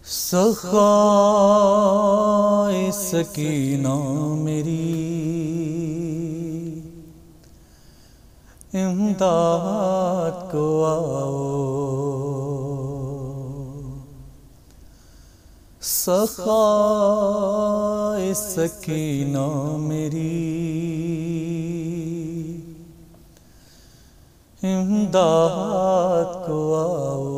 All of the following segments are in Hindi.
सखाए सकीना मेरी इमदाद को आओ, सखाए सकीना मेरी इमदाद को आओ।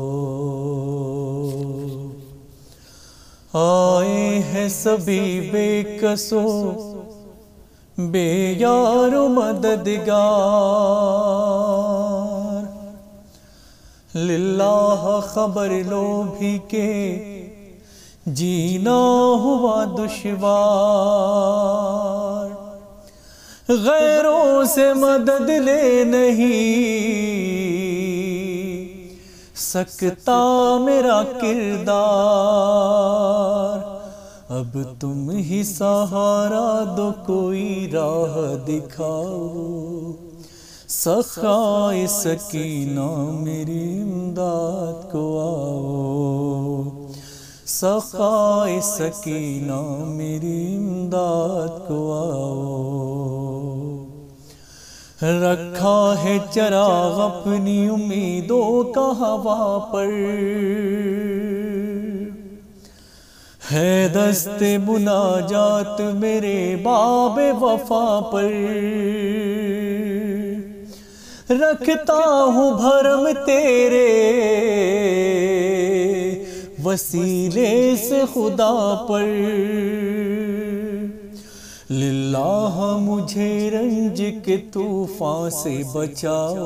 आए हैं सभी बेकसो बेयार मददगार, लिल्लाह खबर लो भी के जीना हुआ दुश्वार। गैरों से मदद ले नहीं सकता मेरा किरदार, अब तुम ही सहारा दो कोई राह दिखाओ। सखाए सकीना मेरी इमदाद को आओ, सखाए सकीना मेरी इमदाद को आओ। रखा है चराग अपनी उम्मीदों का हवा पर, है दस्ते मुनाजात मेरे बाबे वफा पर। रखता हूँ भरम तेरे वसीले से खुदा पर, लिल्लाह मुझे रंज के तूफान से बचाओ।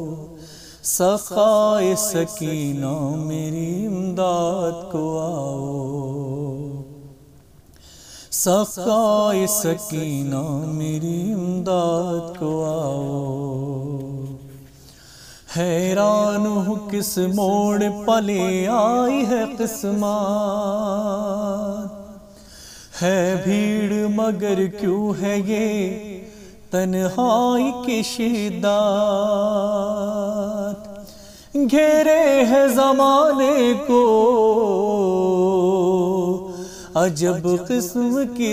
सखाए सकीना मेरी इमदाद को आओ, सखाए सकीना मेरी इमदाद को आओ। हैरान हूँ किस मोड़ पले आई है किस्मत, है भीड़ मगर क्यों है ये तन्हाई की शिद्दत। घेरे है ज़माने को अजब किस्म की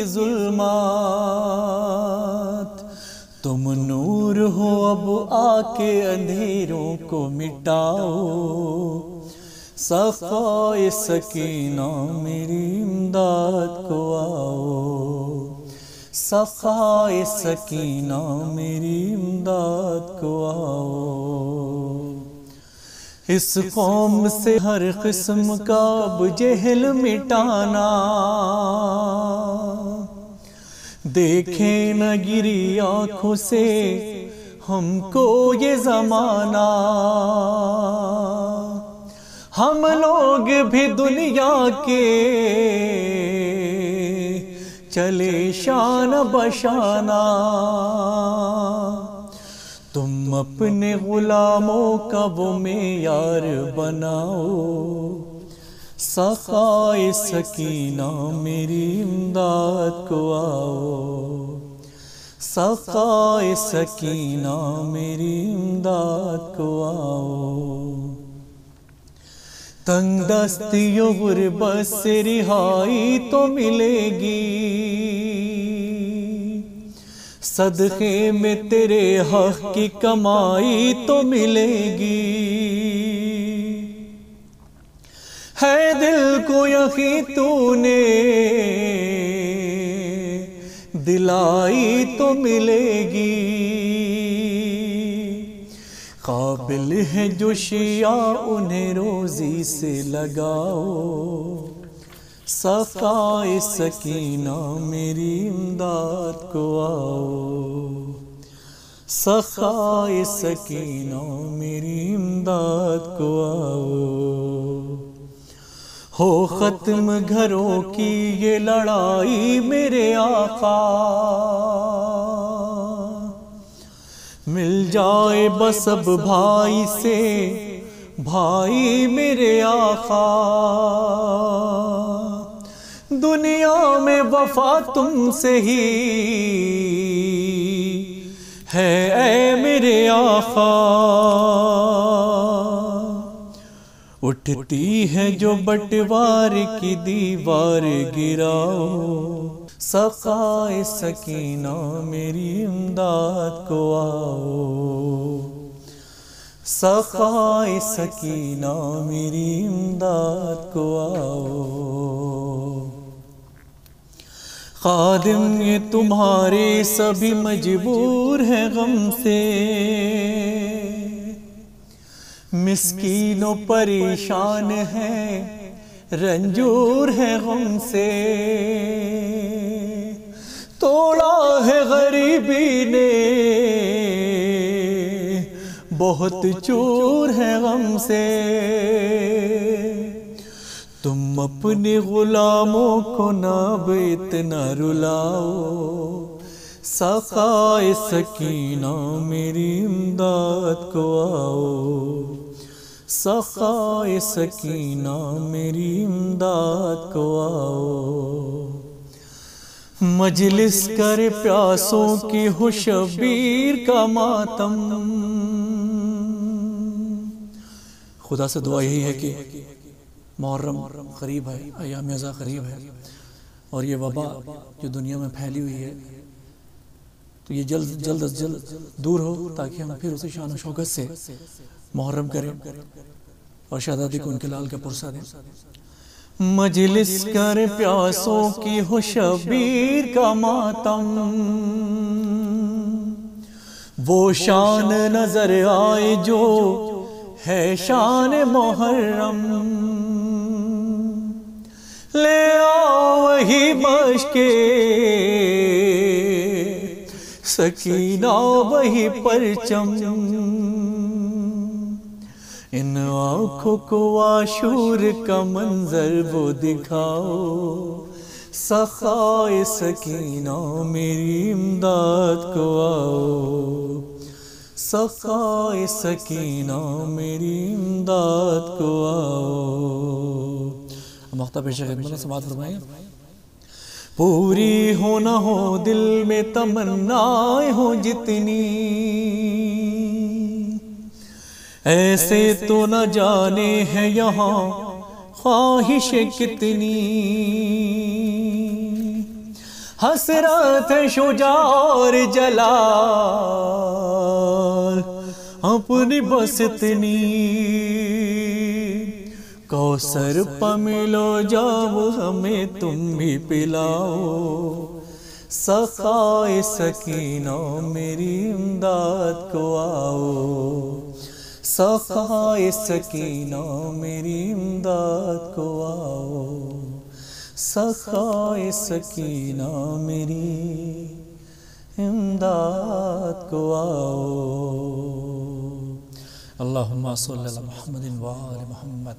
जुल्मात, तुम नूर हो अब आके अंधेरों को मिटाओ। सखाए सकीना मेरी इमदाद को आओ, सखाए सकीना मेरी इमदाद को आओ। इस कौम से हर किस्म का अब जहल मिटाना, देखे न गिरी आँखों से हमको ये ज़माना। हम लोग भी दुनिया के चले शान बशाना, तुम अपने गुलामों का वो मेयार बनाओ। सखाए सकीना मेरी इमदाद को आओ, सखाए सकीना मेरी इमदाद को आओ। तंग दस्तियों गुर्बत से रिहाई तो मिलेगी, सदक़े में तेरे हक़ की कमाई तो मिलेगी। है दिल को यकीन तूने दिलाई तो मिलेगी, काबिल है जो शिया उन्हें रोज़ी से लगाओ। सखाए सकीना मेरी इमदाद को आओ, सखाए सकीना मेरी इमदाद को आओ। हो ख़त्म घरों की ये लड़ाई मेरे आका, मिल जाए बस अब भाई से भाई मेरे आका। दुनिया में वफा तुमसे ही है ऐ मेरे आका। उठती है जो बंटवार की दीवार गिराओ, सखाए सकीना मेरी इमदाद को आओ, सखाए सकीना मेरी इमदाद को आओ। खादिम ये तुम्हारे सभी मजबूर हैं गम से, मिस्कीनो परेशान हैं रंजूर हैं गम से। तोड़ा है गरीबी ने बहुत चूर है गम से। तुम अपने गुलामों को ना इतना रुलाओ, सखाए सकीना मेरी इमदाद को आओ, सखाए सकीना मेरी इमदाद को आओ। मजलिस कर प्यासों की हो शबीर का मातम। खुदा से दुआ यही है कि मुहर्रम करीब है, अय्याम अज़ा करीब है, और ये वबा जो दुनिया में फैली हुई है तो ये जल्द अज जल्द दूर हो, ताकि हम फिर उसे शान शौकत से मुहर्रम करें और शहादती को उनके लाल का पुरसा दें। मजलिस कर प्यासों की हो शबीर का मातम, वो शान नजर आए जो है शान मुहर्रम। ले आओ वही मशके सकीना वही परचम, इन आँखों को आशूर का मंजर वो दिखाओ, सखाए सकीना मेरी इमदाद को आओ, सखाए सकीना मेरी इमदाद को आओ। मख्ता पेश खिदमत समाअत फरमाएं। पूरी हो न हो दिल में तमन्नाएं हो जितनी, ऐसे तो न जाने हैं यहाँ ख्वाहिशें कितनी। हसरत है शुजा और जलाल अपनी बस इतनी, कौसर पमिलो जाओ हमें तुम भी पिलाओ, सखाए सकीना मेरी इमदाद को आओ, सखाए सकीना मेरी इमदाद को आओ, सखाए सकीना मेरी इमदाद को आओ। अल्लाहुम्मा सल्ली अला मुहम्मदिन व आले मुहम्मद।